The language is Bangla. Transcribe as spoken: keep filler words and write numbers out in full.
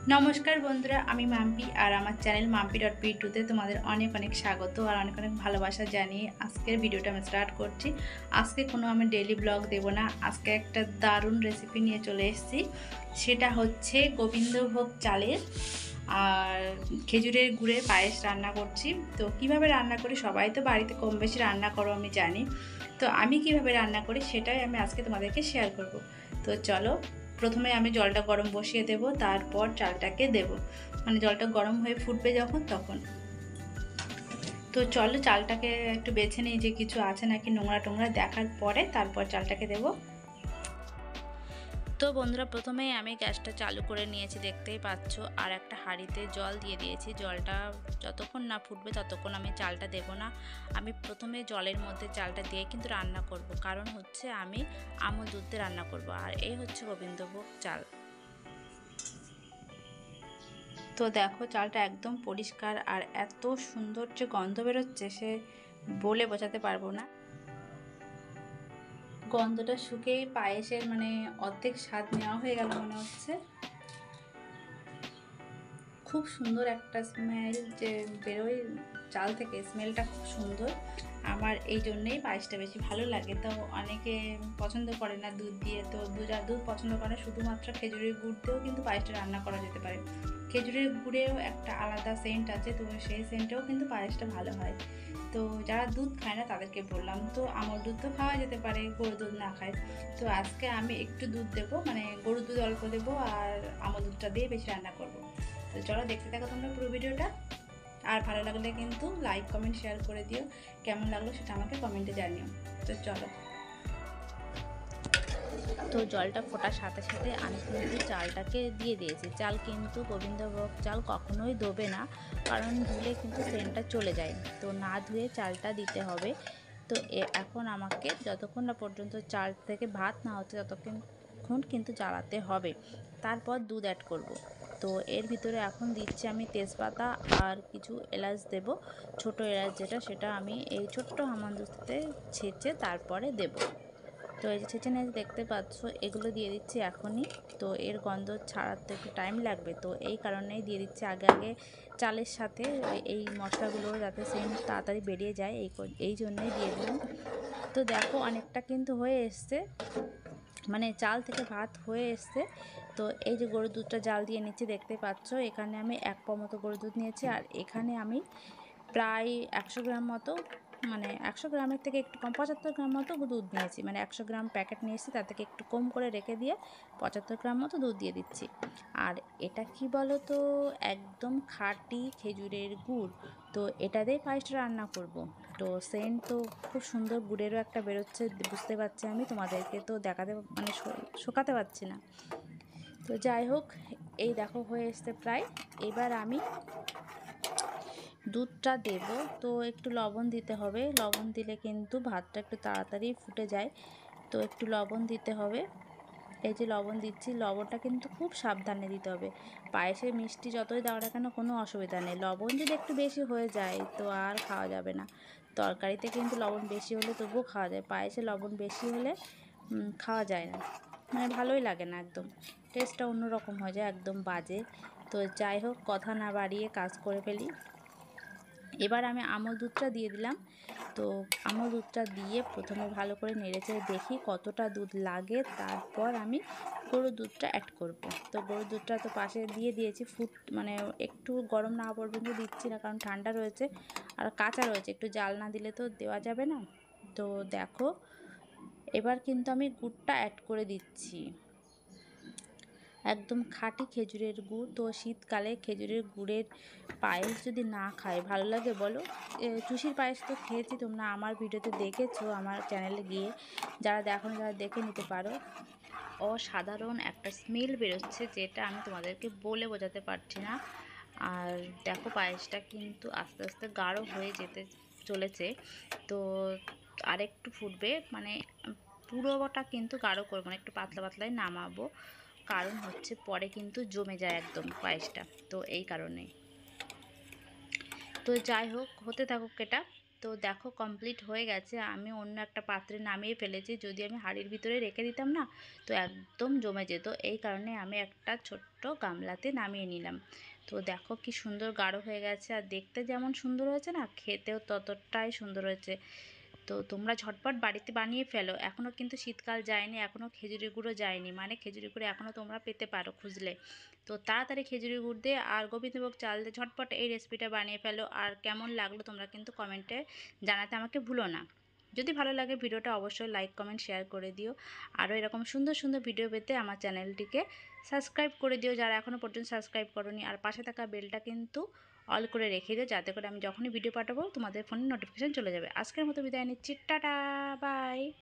নমস্কার বন্ধুরা, আমি মাম্পি আর আমার চ্যানেল মাম্পি ডট পি টুতে তোমাদের অনেক অনেক স্বাগত আর অনেক অনেক ভালোবাসা জানিয়ে আজকের ভিডিওটা আমি স্টার্ট করছি। আজকে কোনো আমি ডেইলি ব্লগ দেব না, আজকে একটা দারুণ রেসিপি নিয়ে চলে এসেছি। সেটা হচ্ছে গোবিন্দভোগ চালের আর খেজুরের গুড়ের পায়েস রান্না করছি। তো কিভাবে রান্না করি, সবাই তো বাড়িতে কম বেশি রান্না করো আমি জানি, তো আমি কিভাবে রান্না করি সেটাই আমি আজকে তোমাদেরকে শেয়ার করব। তো চলো, প্রথমে আমি জলটা গরম বসিয়ে দেব, তারপর চালটাকে দেব, মানে জলটা গরম হয়ে ফুটবে যখন তখন। তো চলো চালটাকে একটু বেছে নিই যে কিছু আছে নাকি নোংরা টোংরা, দেখার পরে তারপর চালটাকে দেব। তো বন্ধুরা, প্রথমেই আমি গ্যাসটা চালু করে নিয়েছি, দেখতেই পাচ্ছ, আর একটা হাঁড়িতে জল দিয়ে দিয়েছি। জলটা যতক্ষণ না ফুটবে ততক্ষণ আমি চালটা দেব না। আমি প্রথমে জলের মধ্যে চালটা দিয়ে কিন্তু রান্না করব, কারণ হচ্ছে আমি আমুল দুধ দিয়ে রান্না করব। আর এই হচ্ছে গোবিন্দভোগ চাল। তো দেখো চালটা একদম পরিষ্কার আর এত সুন্দর যে গন্ধ বেরোচ্ছে সে বলে বোঝাতে পারবো না। গন্ধটা শুকেই পায়েসের মানে অর্ধেক স্বাদ নেওয়া হয়ে গেল মনে হচ্ছে। খুব সুন্দর একটা স্মেল যে বেরোয় চাল থেকে, স্মেলটা খুব সুন্দর। আমার এই জন্যেই পায়েসটা বেশি ভালো লাগে। তো অনেকে পছন্দ করে না দুধ দিয়ে, তো দুধ আর দুধ পছন্দ করে, শুধুমাত্র খেজুরের গুড় দিয়েও কিন্তু পায়েসটা রান্না করা যেতে পারে। খেজুরের গুড়েও একটা আলাদা সেন্ট আছে, তো সেই সেন্টেও কিন্তু পায়েসটা ভালো হয়। তো যারা দুধ খায় না তাদেরকে বললাম, তো আমল দুধ তো খাওয়া যেতে পারে, গরু দুধ না খায়। তো আজকে আমি একটু দুধ দেবো, মানে গরুর দুধ অল্প দেবো আর আমল দুধটা দিয়ে বেশি রান্না করবো। তো চলো দেখতে থাকো তোমরা পুরো ভিডিওটা। আর ভালো লাগলে কিন্তু লাইক কমেন্ট শেয়ার করে দিও, কেমন লাগলো সেটা আমাকে কমেন্টে জানিও। তো চলো। তো জলটা ফোটার সাথে সাথে আমি কিন্তু চালটাকে দিয়ে দিয়েছি। চাল কিন্তু গোবিন্দভোগ চাল কখনোই ধোবে না, কারণ ধুলে কিন্তু সেন্টটা চলে যায়। তো না ধুয়ে চালটা দিতে হবে। তো এখন আমাকে যতক্ষণ না পর্যন্ত চাল থেকে ভাত না হচ্ছে ততক্ষণ কিন্তু জ্বালাতে হবে। তারপর দুধ অ্যাড করব। তো এর ভিতরে এখন দিচ্ছি আমি তেজপাতা আর কিছু এলাচ দেব, ছোট এলাচ যেটা, সেটা আমি এই ছোট্ট হামানদিস্তাতে ছেঁচে তারপরে দেব। তো এই যে ছেঁচে নিয়ে দেখতে পাচ্ছ, এগুলো দিয়ে দিচ্ছি এখনই। তো এর গন্ধ ছাড়াতে একটু টাইম লাগবে, তো এই কারণেই দিয়ে দিচ্ছি আগে আগে চালের সাথে এই মশলাগুলো, যাতে সেন্ট তাড়াতাড়ি বেরিয়ে যায়, এই এই জন্যই দিয়ে দিলাম। তো দেখো অনেকটা কিন্তু হয়ে এসছে, মানে চাল থেকে ভাত হয়ে এসছে। তো এই যে গরুর দুধটা জাল দিয়ে নিচ্ছি, দেখতে পাচ্ছ এখানে আমি এক পা মতো গরুর দুধ নিয়েছি, আর এখানে আমি প্রায় একশো গ্রাম মতো, মানে একশো গ্রামের থেকে একটু কম, পঁচাত্তর গ্রাম মতো দুধ নিয়েছি। মানে একশো গ্রাম প্যাকেট নিয়েছি, তার থেকে একটু কম করে রেখে দিয়ে পঁচাত্তর গ্রাম মতো দুধ দিয়ে দিচ্ছি। আর এটা কি বলো তো, একদম খাঁটি খেজুরের গুড়। তো এটা দিয়ে পায়েসটা রান্না করব। তো সেন্ট তো খুব সুন্দর গুড়েরও একটা বেরোচ্ছে, বুঝতে পারছি আমি, তোমাদেরকে তো দেখাতে মানে শোকাতে পারছি না। তো যাই হোক, এই দেখো হয়ে এসছে প্রায়। এবার আমি দুধটা দেব। তো একটু লবণ দিতে হবে, লবণ দিলে কিন্তু ভাতটা একটু তাড়াতাড়ি ফুটে যায়। তো একটু লবণ দিতে হবে। এই যে লবণ দিচ্ছি, লবণটা কিন্তু খুব সাবধানে দিতে হবে। পায়েসে মিষ্টি যতই দাও না কেন কোনো অসুবিধা নেই, লবণ যদি একটু বেশি হয়ে যায় তো আর খাওয়া যাবে না। তরকারিতে কিন্তু লবণ বেশি হলে তবুও খাওয়া যায়, পায়েসে লবণ বেশি হলে খাওয়া যায় না, মানে ভালোই লাগে না, একদম টেস্টটা অন্যরকম হয়ে যায়, একদম বাজে। তো যাই হোক, কথা না বাড়িয়ে কাজ করে ফেলি। এবার আমি আমল দুধটা দিয়ে দিলাম। তো আমল দুধটা দিয়ে প্রথমে ভালো করে নেড়েচেড়ে দেখি কতটা দুধ লাগে, তারপর আমি গরুর দুধটা অ্যাড করব। তো গরুর দুধটা তো পাশে দিয়ে দিয়েছি, ফুট মানে একটু গরম না পর্যন্ত দিচ্ছি না, কারণ ঠান্ডা রয়েছে আর কাঁচা রয়েছে, একটু জাল না দিলে তো দেওয়া যাবে না। তো দেখো এবার কিন্তু আমি গুড়টা অ্যাড করে দিচ্ছি, একদম খাঁটি খেজুরের গুড়। তো শীতকালে খেজুরের গুড়ের পায়েস যদি না খায় ভালো লাগে বলো? চুষির পায়েস তো খেয়েছি, তোমরা আমার ভিডিওতে দেখেছো, আমার চ্যানেলে গিয়ে, যারা দেখো যারা দেখে নিতে পারো। অসাধারণ একটা স্মেল বেরোচ্ছে, যেটা আমি তোমাদেরকে বলে বোঝাতে পারছি না। আর দেখো পায়েসটা কিন্তু আস্তে আস্তে গাঢ় হয়ে যেতে চলেছে। তো আরেকটু ফুটবে, মানে পুরোটা কিন্তু গাঢ় করবো না, একটু পাতলা পাতলাই নামাবো, কারণ হচ্ছে পরে কিন্তু জমে যায় একদম পায়েসটা, তো এই কারণে। তো যাই হোক, হতে থাকুক এটা। তো দেখো কমপ্লিট হয়ে গেছে। আমি অন্য একটা পাত্রে নামিয়ে ফেলেছি। যদি আমি হাঁড়ির ভিতরে রেখে দিতাম না তো একদম জমে যেত, এই কারণে আমি একটা ছোট্ট গামলাতে নামিয়ে নিলাম। তো দেখো কি সুন্দর গাঢ় হয়ে গেছে, আর দেখতে যেমন সুন্দর হয়েছে না, খেতেও ততটাই সুন্দর হয়েছে। তো তোমরা ঝটপট বাড়িতে বানিয়ে ফেলো। এখনও কিন্তু শীতকাল যায়নি, এখনও খেজুরি গুঁড়ো যায়নি, মানে খেজুরি গুঁড়ো এখনও তোমরা পেতে পারো খুঁজলে। তো তাড়াতাড়ি খেজুরি গুড় দিয়ে আর গোবিন্দভোগ চাল দিয়ে ঝটপট এই রেসিপিটা বানিয়ে ফেলো। আর কেমন লাগলো তোমরা কিন্তু কমেন্টে জানাতে আমাকে ভুলো না। যদি ভালো লাগে ভিডিওটা অবশ্যই লাইক কমেন্ট শেয়ার করে দিও। আরও এরকম সুন্দর সুন্দর ভিডিও পেতে আমার চ্যানেলটিকে সাবস্ক্রাইব করে দিও যারা এখনও পর্যন্ত সাবস্ক্রাইব করোনি। আর পাশে থাকা বেলটা কিন্তু অল করে রেখে দিও, যাতে করে আমি যখনই ভিডিও পাঠাবো তোমাদের ফোনে নোটিফিকেশান চলে যাবে। আজকের মতো বিদায় নিচ্ছি, টাটা বাই।